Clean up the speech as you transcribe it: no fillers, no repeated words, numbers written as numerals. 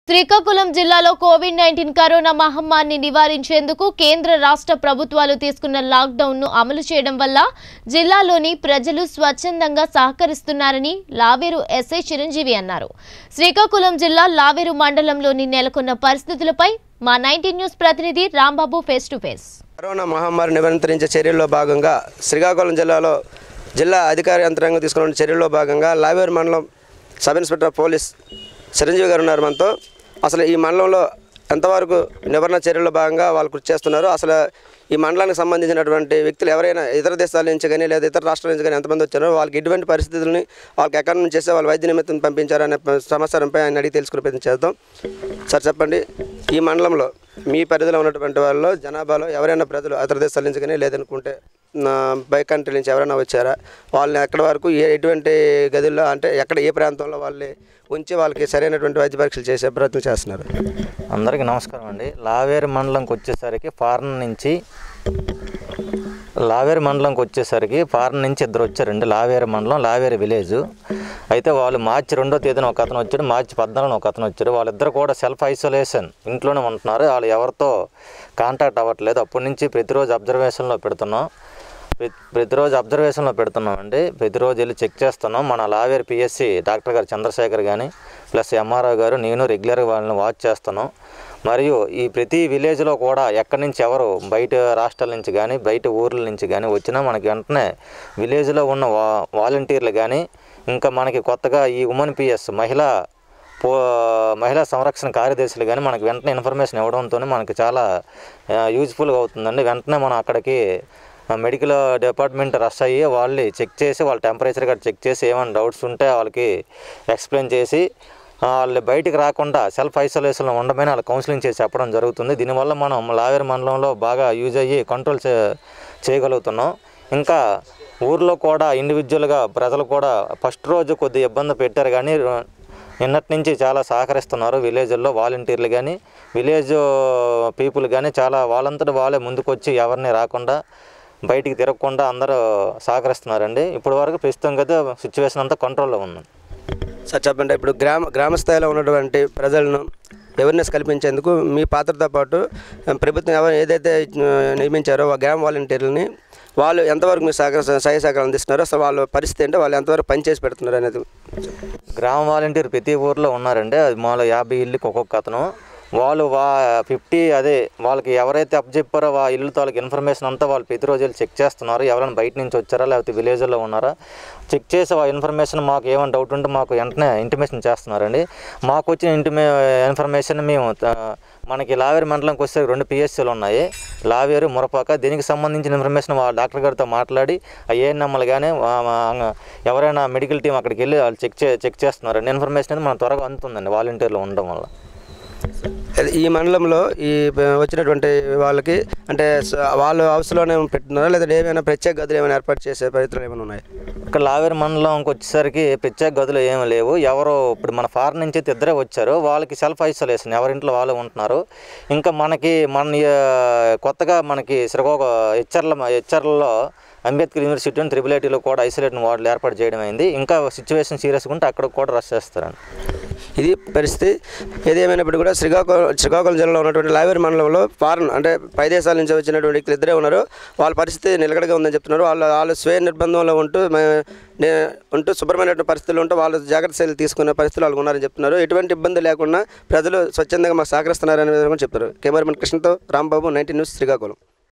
శ్రీకాకుళం జిల్లాలో COVID-19 corona మహమ్మారిని నివారించేందుకు కేంద్ర రాష్ట్ర ప్రభుత్వాలు తీసుకున్న లాక్డౌన్ ను అమలు చేయడం వల్ల జిల్లాలోని ప్రజలు స్వచ్ఛందంగా సహకరిస్తున్నారని లావేరు ఎస్ఐ చిరంజీవి అన్నారు. శ్రీకాకుళం జిల్లా లావేరు మండలంలోని నెలకొన్న పరిస్థితులపై మా 19 న్యూస్ ప్రతినిధి Rambabu face to face. Corona మహమ్మారి నివారించే చర్యల్లో భాగంగా శ్రీకాకుళం జిల్లాలో జిల్లా అధికార యంత్రాంగం తీసుకున్న చర్యల్లో భాగంగా లావేరు మండలం సబ్ ఇన్స్పెక్టర్ పోలీస్ చిరంజీవి గారు ఉన్నారు మనతో. అసలు ఈ మండలంలో ఎంతవరకు నివారణ చర్యల్లో భాగంగా వాళ్ళు కృషి చేస్తున్నారు, అసలు ఈ మండలానికి సంబంధించినటువంటి వ్యక్తులు ఎవరైనా ఇతర దేశాల నుంచి కానీ లేదా ఇతర రాష్ట్రాల నుంచి కానీ ఎంతమంది వచ్చారో వాళ్ళకి ఎటువంటి పరిస్థితులని వాళ్ళకి ఎక్కడి నుంచి చేస్తే వాళ్ళు వైద్య నిమిత్తం పంపించారనే సమాచారంపై ఆయన అడిగి తెలుసుకునే ప్రయత్నం చేద్దాం. సార్ చెప్పండి, ఈ మండలంలో మీ పరిధిలో ఉన్నటువంటి వాళ్ళలో జనాభాలో ఎవరైనా ప్రజలు ఇతర దేశాల నుంచి కానీ లేదనుకుంటే బై కంట్రీ నుంచి ఎవరైనా వచ్చారా, వాళ్ళని ఎక్కడి వరకు ఎటువంటి గదుల్లో అంటే ఎక్కడ ఏ ప్రాంతంలో వాళ్ళని ఉంచి వాళ్ళకి సరైనటువంటి వైద్య పరీక్షలు చేసే ప్రయత్నం చేస్తున్నారు? అందరికీ నమస్కారం అండి. లావేరు మండలంకి వచ్చేసరికి ఫారెన్ నుంచి ఇద్దరు వచ్చారండి. లావేరు మండలం లావేరు విలేజ్ అయితే వాళ్ళు మార్చి 2వ తేదీన ఒక అతను వచ్చాడు, మార్చి 14న ఒక అతను వచ్చాడు. వాళ్ళిద్దరు కూడా సెల్ఫ్ ఐసోలేషన్ ఇంట్లోనే ఉంటున్నారు. వాళ్ళు ఎవరితో కాంటాక్ట్ అవ్వట్లేదు. అప్పటి నుంచి ప్రతిరోజు అబ్జర్వేషన్లో పెడుతున్నాం అండి. ప్రతిరోజు వెళ్ళి చెక్ చేస్తున్నాం. మన లావేరు పిఎస్సి డాక్టర్ గారు చంద్రశేఖర్ కానీ ప్లస్ ఎంఆర్ఓ గారు నేను రెగ్యులర్గా వాళ్ళని వాచ్ చేస్తున్నాం. మరియు ఈ ప్రతి విలేజ్లో కూడా ఎక్కడి నుంచి ఎవరు బయట రాష్ట్రాల నుంచి కానీ బయట ఊర్ల నుంచి కానీ వచ్చినా మనకి వెంటనే విలేజ్లో ఉన్న వాలంటీర్లు కానీ ఇంకా మనకి కొత్తగా ఈ ఉమెన్ పిఎస్ మహిళా సంరక్షణ కార్యదర్శులు కానీ మనకి వెంటనే ఇన్ఫర్మేషన్ ఇవ్వడంతో మనకి చాలా యూజ్ఫుల్గా అవుతుందండి. వెంటనే మనం అక్కడికి మెడికల్ డిపార్ట్మెంట్ రష్ అయ్యి వాళ్ళు చెక్ చేసి వాళ్ళ టెంపరేచర్ కూడా చెక్ చేసి ఏమైనా డౌట్స్ ఉంటే వాళ్ళకి ఎక్స్ప్లెయిన్ చేసి వాళ్ళు బయటికి రాకుండా సెల్ఫ్ ఐసోలేషన్లో ఉండమని వాళ్ళు కౌన్సిలింగ్ చేసి చెప్పడం జరుగుతుంది. దీనివల్ల మనం లావేరు మండలంలో బాగా యూజ్ అయ్యి కంట్రోల్ చేయగలుగుతున్నాం. ఇంకా ఊర్లో కూడా ఇండివిజువల్గా ప్రజలు కూడా ఫస్ట్ రోజు కొద్ది ఇబ్బంది పెట్టారు కానీ నిన్నటి నుంచి చాలా సహకరిస్తున్నారు. విలేజ్లో వాలంటీర్లు కానీ విలేజ్ పీపుల్ కానీ చాలా వాళ్ళంతటా వాళ్ళే ముందుకొచ్చి ఎవరిని రాకుండా బయటికి తిరగకుండా అందరూ సహకరిస్తున్నారండి. ఇప్పటి వరకు ప్రస్తుతం కదా సిచ్యువేషన్ అంతా కంట్రోల్లో ఉంది. సార్ చెప్పండి, ఇప్పుడు గ్రామ స్థాయిలో ఉన్నటువంటి ప్రజలను అవేర్నెస్ కల్పించేందుకు మీ పాత్రతో పాటు ప్రభుత్వం ఏదైతే నియమించారో ఆ గ్రామ వాలంటీర్లని వాళ్ళు ఎంతవరకు మీ సహాయ సహకారం అందిస్తున్నారు, అసలు వాళ్ళ పరిస్థితి అంటే వాళ్ళు ఎంతవరకు పనిచేసి పెడుతున్నారు అనేది? గ్రామ వాలంటీర్ ప్రతి ఊర్లో ఉన్నారండి. అది మాలో 50 ఇళ్ళకి ఒక్కొక్క అతను. వాళ్ళు 50 వాళ్ళకి ఎవరైతే అప్పచెప్పారో ఆ ఇల్లుతో వాళ్ళకి ఇన్ఫర్మేషన్ అంతా వాళ్ళు ప్రతిరోజు చెక్ చేస్తున్నారు. ఎవరైనా బయట నుంచి వచ్చారా లేకపోతే విలేజ్లో ఉన్నారా చెక్ చేసి ఆ ఇన్ఫర్మేషన్ మాకు ఏమైనా డౌట్ ఉంటే మాకు వెంటనే ఇంటిమేషన్ చేస్తున్నారండి. మాకు వచ్చిన ఇన్ఫర్మేషన్ మేము మనకి లావేరు మండలంకి వస్తే 2 పిఎస్సీలు ఉన్నాయి, లావేరు మురపాక. దీనికి సంబంధించిన ఇన్ఫర్మేషన్ వాళ్ళ డాక్టర్ గారితో మాట్లాడి ఆ ఏఎన్ఎంలు కానీ ఎవరైనా మెడికల్ టీం అక్కడికి వెళ్ళి వాళ్ళు చెక్ చేస్తున్నారండి. ఇన్ఫర్మేషన్ అనేది మనం త్వరగా అందుతుందండి వాలంటీర్లు ఉండడం వల్ల. ఈ మండలంలో ఈ వచ్చినటువంటి వాళ్ళకి అంటే వాళ్ళు హౌస్లోనే పెట్టున్నారా లేదా ఏమైనా ప్రత్యేక గదులు ఏమైనా ఏర్పాటు చేసే ప్రయత్నాలు ఏమైనా ఉన్నాయి? ఇక్కడ లావేరు మండలంకి వచ్చేసరికి ప్రత్యేక గదులు ఏమీ లేవు. ఎవరో ఇప్పుడు మన ఫారెన్ నుంచి ఇద్దరే వచ్చారు, వాళ్ళకి సెల్ఫ్ ఐసోలేషన్ ఎవరింట్లో వాళ్ళు ఉంటున్నారు. ఇంకా మన కొత్తగా మనకి హెచ్చర్లలో అంబేద్కర్ యూనివర్సిటీ అండ్ IIITలో కూడా ఐసోలేషన్ వార్డులు ఏర్పాటు చేయడం అయింది. ఇంకా సిచ్యువేషన్ సీరియస్గా ఉంటే అక్కడ కూడా రష్ చేస్తారండి. ఇది పరిస్థితి. ఏదేమైనప్పుడు కూడా శ్రీకాకుళం జిల్లాలో ఉన్నటువంటి లావేరు మండలంలో ఫారెన్ అంటే పై దేశాల నుంచి వచ్చినటువంటి వ్యక్తులు ఇద్దరే ఉన్నారు. వాళ్ళ పరిస్థితి నిలకడగా ఉందని చెప్తున్నారు. వాళ్ళు స్వయం నిర్బంధంలో ఉంటూ శుభ్రమైనటువంటి పరిస్థితులు ఉంటూ వాళ్ళు జాగ్రత్త చర్యలు తీసుకునే పరిస్థితులు వాళ్ళకు ఉన్నారని చెప్తున్నారు. ఎటువంటి ఇబ్బంది లేకుండా ప్రజలు స్వచ్ఛందంగా మాకు సహకరిస్తున్నారనే విధంగా చెప్తారు. కెమెరామెన్ కృష్ణతో రాంబాబు, 19 న్యూస్, శ్రీకాకుళం.